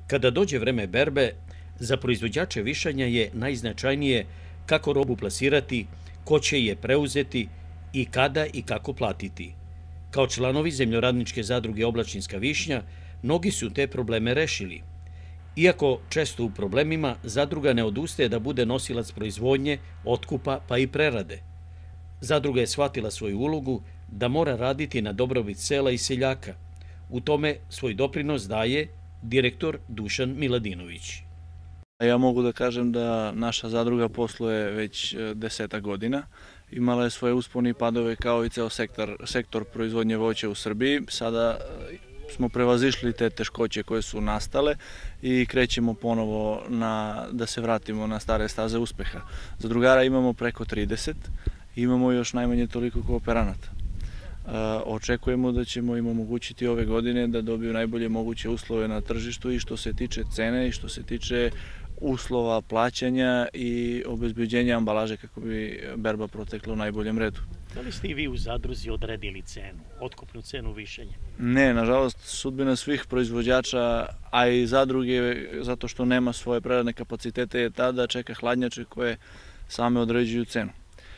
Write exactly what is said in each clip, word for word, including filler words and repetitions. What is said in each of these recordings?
Kada dođe vreme berbe, za proizvođače višanja je najznačajnije kako robu plasirati, ko će je preuzeti i kada i kako platiti. Kao članovi Zemljoradničke zadruge Oblačinska višnja, mnogi su te probleme rešili. Iako često u problemima, zadruga ne odustaje da bude nosilac proizvodnje, otkupa pa i prerade. Zadruga je shvatila svoju ulogu da mora raditi na dobrobit sela i seljaka. U tome svoj doprinos daje direktor Dušan Miladinović. Ja mogu da kažem da naša zadruga posluje već deseta godina. Imala je svoje uspone i padove kao i ceo sektor, sektor proizvodnje voća u Srbiji. Sada smo prevazišli te teškoće koje su nastale i krećemo ponovo na, da se vratimo na stare staze uspeha. Zadrugara imamo preko trideset, imamo još najmanje toliko kooperanata. Očekujemo da ćemo im omogućiti ove godine da dobiju najbolje moguće uslove na tržištu i što se tiče cene i što se tiče uslova plaćanja i obezbeđenja ambalaže kako bi berba protekla u najboljem redu. Da li ste i vi u zadruzi odredili cenu, otkupnu cenu višanja? Ne, nažalost, sudbina svih proizvođača, a i zadruge, zato što nema svoje preradne kapacitete, je ta da čeka hladnjače koje same određuju cenu.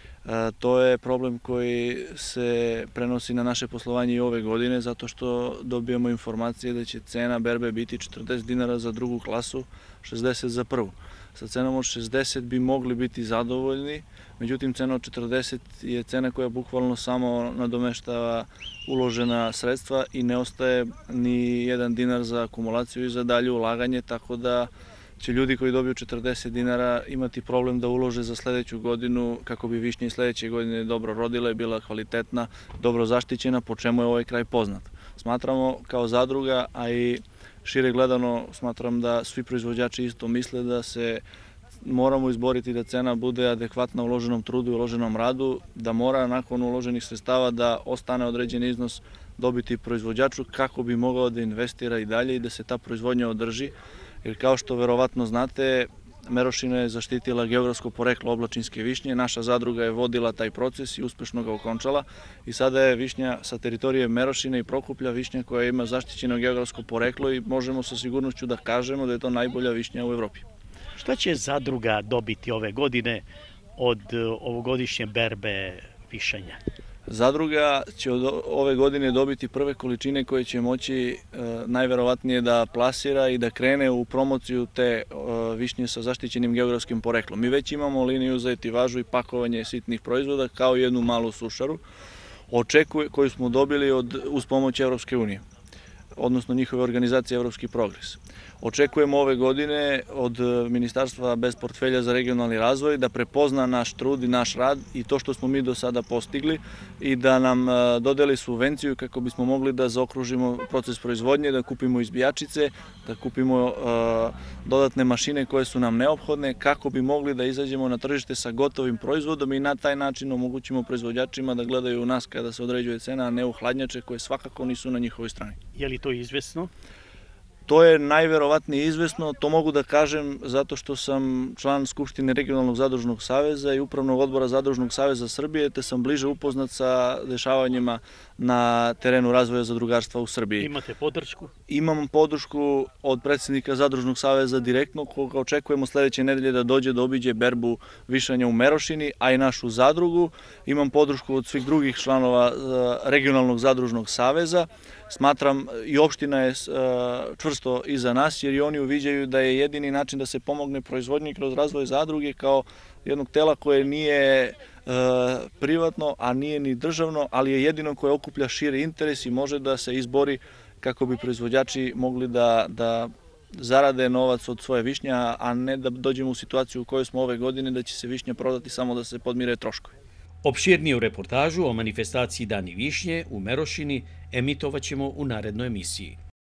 To je problem koji se prenosi na naše poslovanje i ove godine, zato što dobijamo informacije da će cena berbe biti četrdeset dinara za drugu klasu, šezdeset za prvu. Sa cenom od šezdeset bi mogli biti zadovoljni, međutim cena od četrdeset je cena koja bukvalno samo nadomeštava uložena sredstva i ne ostaje ni jedan dinar za akumulaciju i za dalje ulaganje, tako da će ljudi koji dobiju četrdeset dinara imati problem da ulože za sledeću godinu kako bi višnja i sledeće godine dobro rodila i bila kvalitetna, dobro zaštićena, po čemu je ovaj kraj poznat. Smatramo kao zadruga, a i šire gledano smatram da svi proizvođači isto misle da se moramo izboriti da cena bude adekvatna uloženom trudu i uloženom radu, da mora nakon uloženih sredstava da ostane određen iznos dobiti proizvođaču kako bi mogao da investira i dalje i da se ta proizvodnja održi. Jer kao što verovatno znate, Merošina je zaštitila geografsko poreklo oblačinske višnje, naša zadruga je vodila taj proces i uspešno ga okončala i sada je višnja sa teritorije Merošine i Prokuplja višnja koja ima zaštićeno geografsko poreklo i možemo sa sigurnošću da kažemo da je to najbolja višnja u Evropi. Šta će zadruga dobiti ove godine od ovogodišnje berbe višanja? Zadruga će od ove godine dobiti prve količine koje će moći e, najverovatnije da plasira i da krene u promociju te e, višnje sa zaštićenim geografskim poreklom. Mi već imamo liniju za etivažu i pakovanje sitnih proizvoda kao jednu malu sušaru očekuje, koju smo dobili od, uz pomoć Evropske unije, odnosno njihove organizacije Evropski progres. Očekujemo ove godine od Ministarstva bez portfelja za regionalni razvoj da prepozna naš trud i naš rad i to što smo mi do sada postigli i da nam dodeli subvenciju kako bismo mogli da zaokružimo proces proizvodnje, da kupimo izbijačice, da kupimo dodatne mašine koje su nam neophodne kako bi mogli da izađemo na tržište sa gotovim proizvodom i na taj način omogućimo proizvođačima da gledaju u nas kada se određuje cena, a ne u hladnjače koje svakako nisu na njihovoj strani. Je li to izvesno? To je najverovatnije izvesno, to mogu da kažem zato što sam član Skupštine Regionalnog zadružnog saveza i Upravnog odbora Zadružnog saveza Srbije, te sam bliže upoznat sa dešavanjima na terenu razvoja zadrugarstva u Srbiji. Imate podršku? Imam podršku od predsjednika Zadružnog saveza direktno, koga očekujemo sledeće nedelje da dođe da obiđe berbu višanja u Merošini, a i našu zadrugu. Imam podršku od svih drugih članova Regionalnog zadružnog saveza. Smatram i opština je čvrsto iza nas jer i oni uviđaju da je jedini način da se pomogne proizvodnji kroz razvoj zadruge kao jednog tela koje nije privatno, a nije ni državno, ali je jedino koje okuplja širi interes i može da se izbori kako bi proizvođači mogli da, da zarade novac od svoje višnja, a ne da dođemo u situaciju u kojoj smo ove godine da će se višnja prodati samo da se podmire troškovi. Opširnije u reportažu o manifestaciji Dani višnje u Merošini emitovaćemo u narednoj emisiji.